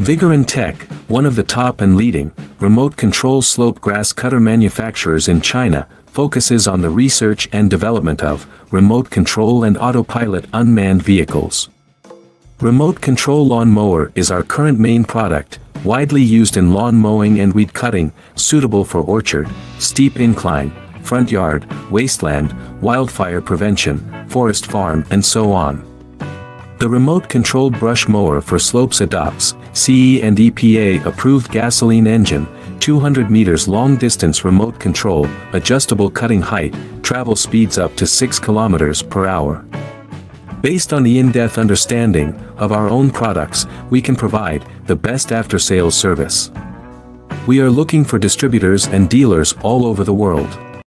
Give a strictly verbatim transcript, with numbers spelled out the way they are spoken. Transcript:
Vigorin Tech, one of the top and leading, remote control slope grass cutter manufacturers in China, focuses on the research and development of remote control and autopilot unmanned vehicles. Remote control lawn mower is our current main product, widely used in lawn mowing and weed cutting, suitable for orchard, steep incline, front yard, wasteland, wildfire prevention, forest farm and so on. The remote-controlled brush mower for slopes adopts C E and E P A-approved gasoline engine, two hundred meters long-distance remote control, adjustable cutting height, travel speeds up to six kilometers per hour. Based on the in-depth understanding of our own products, we can provide the best after-sales service. We are looking for distributors and dealers all over the world.